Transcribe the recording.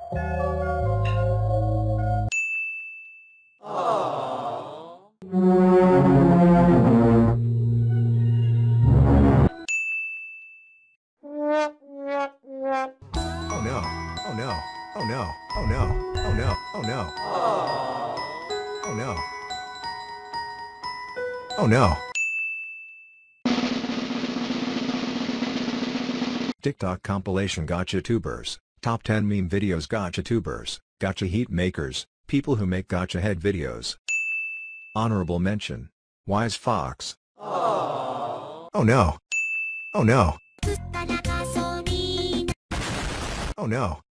Oh no. Oh no. Oh no. Oh no. Oh no. Oh no. Oh no. Oh no. TikTok compilation Gacha tubers, top 10 meme videos Gacha tubers, Gacha heat makers, people who make Gacha head videos. Honorable mention. Wise Fox. Oh no. Oh no. Oh no.